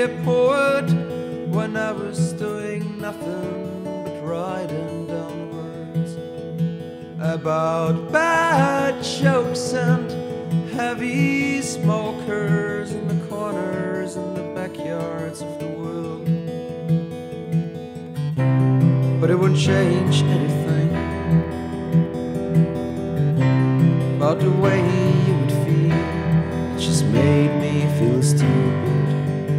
a poet when I was doing nothing but writing down words about bad jokes and heavy smokers in the corners and the backyards of the world. But it wouldn't change anything about the way you would feel. It just made me feel stupid.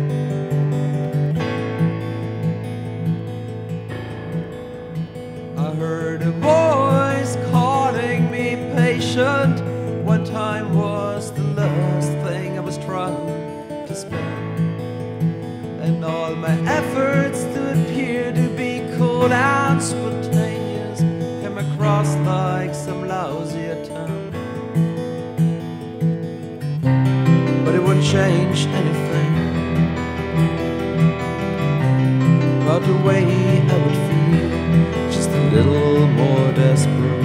I heard a voice calling me patient. One time was the last thing I was trying to spend, and all my efforts to appear to be cool and spontaneous came across like some lousy attempt. But it wouldn't change anything about the way I would feel, just a little more desperate.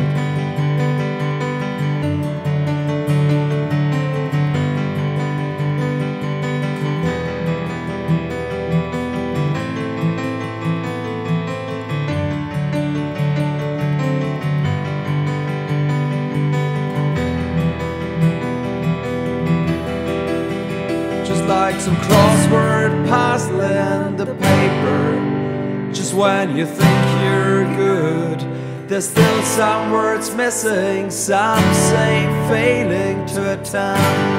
Like some crossword puzzle in the paper. Just when you think you're good, there's still some words missing. Some say failing to attempt.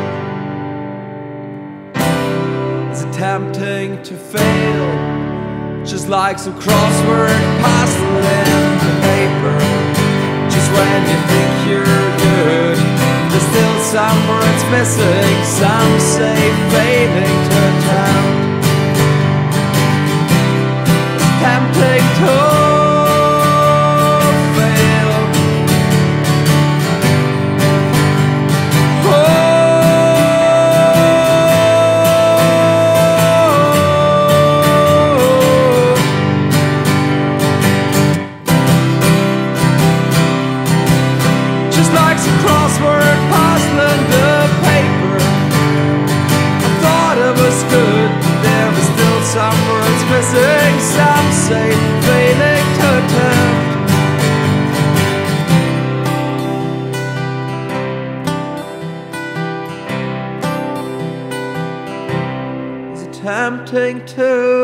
Is it tempting to fail? Just like some crossword puzzle in the paper. Just when you think you're good, there's still some words missing. Some say failing to attempt. It's tempting to fail. Oh. Just like some crossword puzzle in the paper. I thought it was good, but there were still some words missing. Some say failing to attempt. Is it tempting to